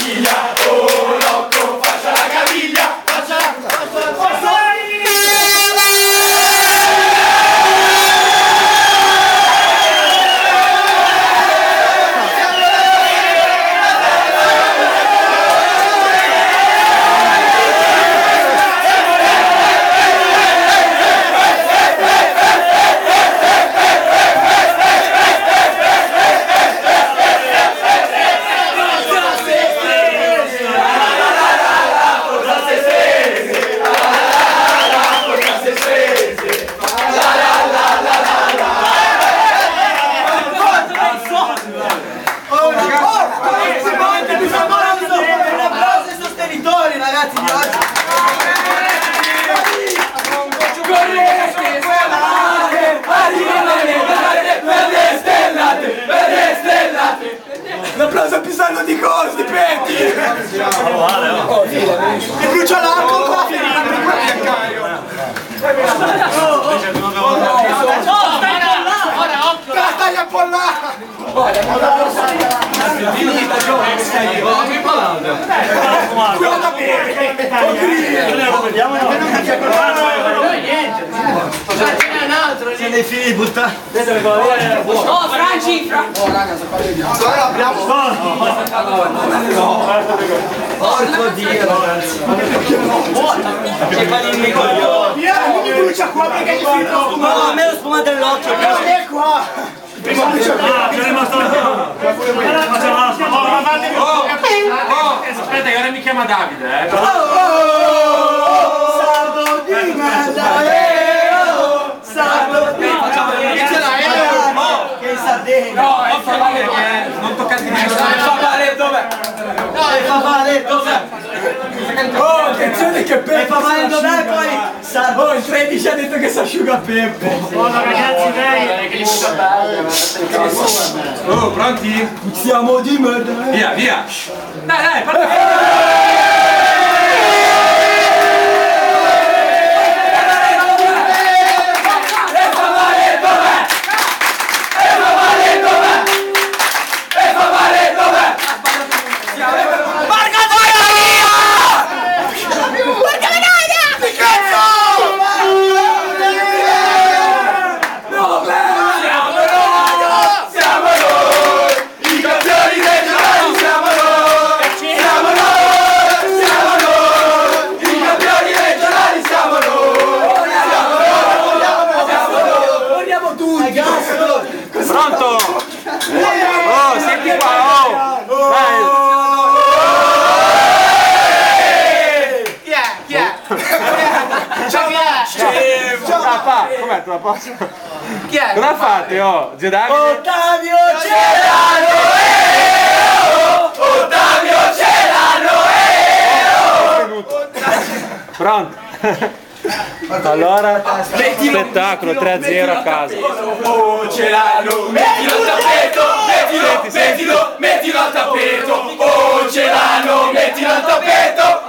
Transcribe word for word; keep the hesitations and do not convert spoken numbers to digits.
caviglia, oh Rocco faccia la caviglia, faccia la caviglia. Un applauso a Pisano di Cos, di Petti! E brucia l'acqua con la ferita per quelli a Caio! Stai a pollare! Quella da bere! Vediamo se dei figli buttati. Oh, Franci! Oh raga, sto facendo. Allora abbiamo. Porco Dio, ragazzi. Che panini coglioni. Via, non mi brucia qua perché gli finito. No, a me lo spumate nell'occhio. È qua. Prima brucia qua. C'è rimasto la aspetta che ora mi chiama Davide, eh. Sardo di merda. No, è favale che non toccate di più. Favale dov'è? No, è favale dov'è? Oh, attenzione che Peppo! È favale dov'è poi? Oh, il tredici ha detto che si asciuga Peppo! Oh ragazzi, dai! Oh, pronti? Siamo di merda! Via, via! Dai, dai, parti! Pronto? Oh, senti qua, oh! Vai! Chi è? Chi è? Ciao! Ciao! Papà, com'è tua posto? Chi è? Cosa fate, oh? Gedavide? Ottavio Celano! Ottavio Celano! Pronto? Allora, spettacolo tre a zero a casa. Oh Celano, mettilo al tappeto, mettilo, mettilo, mettilo al tappeto. Oh Celano, mettilo al tappeto.